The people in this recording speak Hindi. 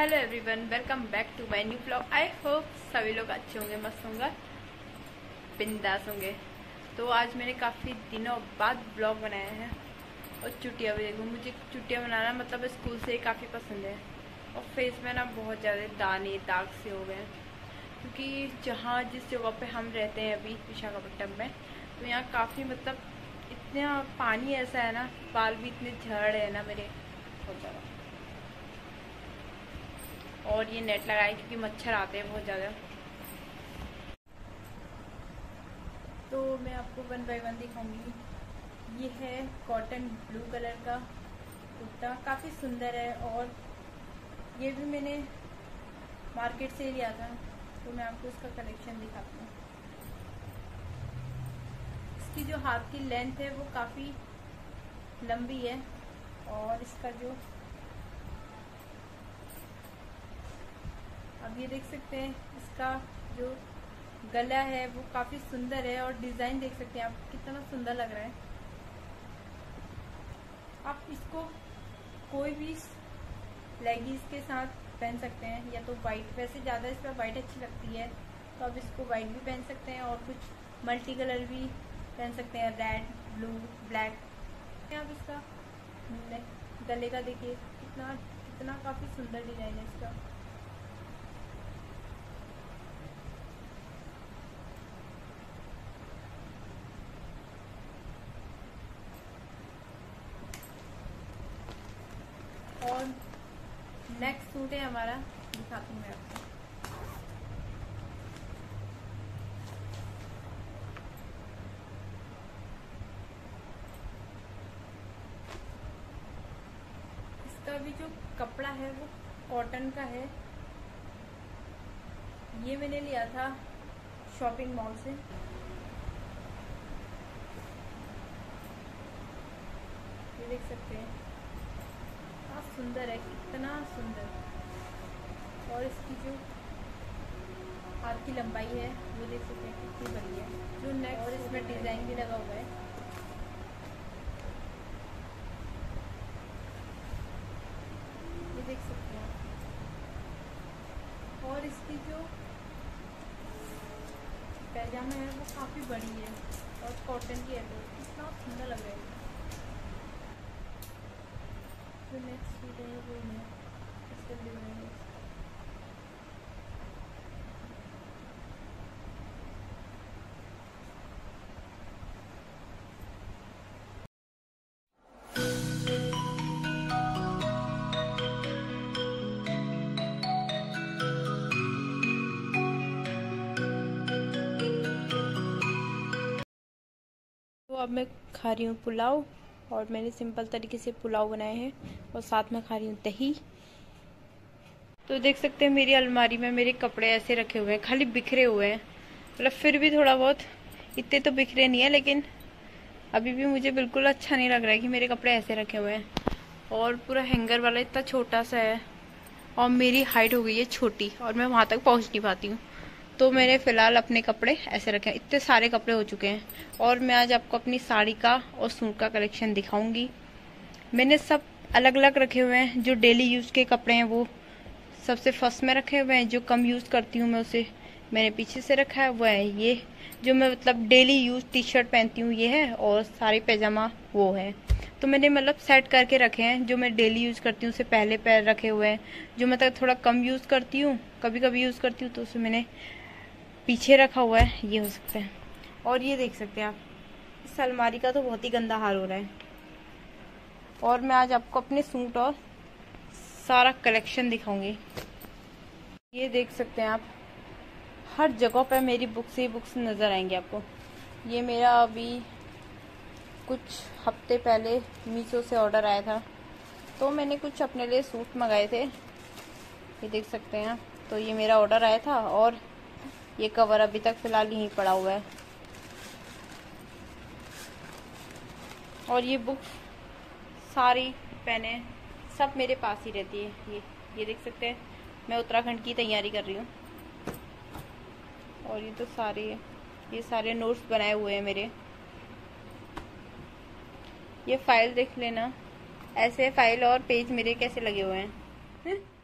Hello everyone, welcome back to my new vlog. I hope सभी लोग अच्छे होंगे, मस्त होंगे, बिंदास होंगे। तो आज मैंने काफ़ी दिनों बाद ब्लॉग बनाया है और चुटिया भी देखो। मुझे चुटिया बनाना मतलब स्कूल से काफ़ी पसंद है। और फेस में ना बहुत ज़्यादा दाने दाग से हो गए हैं, क्योंकि जहाँ जिस जगह पे हम रहते हैं अभी विशाखापट्टनम में, तो यहाँ काफ़ी मतलब इतना पानी ऐसा है ना, बाल भी इतने झड़ रहे हैं ना मेरे, बहुत ज़्यादा। और ये नेट लगाए क्योंकि मच्छर आते हैं बहुत ज़्यादा। तो मैं आपको 1 बाय 1 दिखाऊंगी। ये है कॉटन ब्लू कलर का कुर्ता, काफ़ी सुंदर है। और ये भी मैंने मार्केट से लिया था, तो मैं आपको इसका कलेक्शन दिखाती हूँ। इसकी जो हाथ की लेंथ है वो काफ़ी लंबी है, और इसका जो अब ये देख सकते हैं, इसका जो गला है वो काफ़ी सुंदर है। और डिज़ाइन देख सकते हैं आप, कितना सुंदर लग रहा है। आप इसको कोई भी लेगिंग्स के साथ पहन सकते हैं, या तो वाइट, वैसे ज़्यादा इस पर वाइट अच्छी लगती है, तो आप इसको वाइट भी पहन सकते हैं, और कुछ मल्टी कलर भी पहन सकते हैं, रेड, ब्लू, ब्लैक। आप इसका गले का देखिए, कितना कितना काफ़ी सुंदर डिज़ाइन है इसका। और नेक्स्ट सूट है हमारा, दिखाती हूँ मैं आपको। इसका भी जो कपड़ा है वो कॉटन का है। ये मैंने लिया था शॉपिंग मॉल से। ये देख सकते हैं, बहुत सुंदर है, कितना सुंदर। और इसकी जो हाथ की लंबाई है वो देख सकते हैं कितनी बड़ी है। जो नेक, और इसमें डिज़ाइन भी लगा हुआ है। ये देख सकते हैं। और इसकी जो पैजामा है वो काफ़ी बड़ी है और कॉटन की है, तो कितना सुंदर लग रहा है। जो नेक्स्ट सूट है वो है, इसका डिज़ाइन है। तो अब मैं खा रही हूँ पुलाव, और मैंने सिंपल तरीके से पुलाव बनाए हैं, और साथ में खा रही हूँ दही। तो देख सकते हैं मेरी अलमारी में मेरे कपड़े ऐसे रखे हुए हैं, खाली बिखरे हुए हैं। मतलब फिर भी थोड़ा बहुत, इतने तो बिखरे नहीं है, लेकिन अभी भी मुझे बिल्कुल अच्छा नहीं लग रहा है कि मेरे कपड़े ऐसे रखे हुए हैं। और पूरा हैंगर वाला इतना छोटा सा है, और मेरी हाइट हो गई है छोटी, और मैं वहाँ तक पहुँच नहीं पाती हूँ। तो मैंने फ़िलहाल अपने कपड़े ऐसे रखे हैं। इतने सारे कपड़े हो चुके हैं। और मैं आज आपको अपनी साड़ी का और सूट का कलेक्शन दिखाऊंगी। मैंने सब अलग अलग रखे हुए हैं। जो डेली यूज़ के कपड़े हैं वो सबसे फर्स्ट में रखे हुए हैं। जो कम यूज़ करती हूँ मैं उसे मैंने पीछे से रखा है, वो है ये। जो मैं मतलब डेली यूज़ टी शर्ट पहनती हूँ ये है, और साड़ी पैजामा वो है। तो मैंने मतलब सेट करके रखे हैं। जो मैं डेली यूज़ करती हूँ उसे पहले पैर रखे हुए हैं। जो मतलब थोड़ा कम यूज़ करती हूँ, कभी कभी यूज़ करती हूँ, तो उसे मैंने पीछे रखा हुआ है। ये हो सकता है। और ये देख सकते हैं आप, इस अलमारी का तो बहुत ही गंदा हाल हो रहा है। और मैं आज आपको अपने सूट और सारा कलेक्शन दिखाऊंगी। ये देख सकते हैं आप, हर जगह पर मेरी बुक्स ही बुक्स नज़र आएंगी आपको। ये मेरा अभी कुछ हफ्ते पहले मीशो से ऑर्डर आया था, तो मैंने कुछ अपने लिए सूट मंगाए थे। ये देख सकते हैं आप। तो ये मेरा ऑर्डर आया था, और ये कवर अभी तक फ़िलहाल यहीं पड़ा हुआ है। और ये बुक्स सारी पेनें सब मेरे पास ही रहती है। ये देख सकते हैं, मैं उत्तराखंड की तैयारी कर रही हूँ। और ये तो ये सारे नोट्स बनाए हुए हैं मेरे। ये फाइल देख लेना, ऐसे फाइल और पेज मेरे कैसे लगे हुए हैं।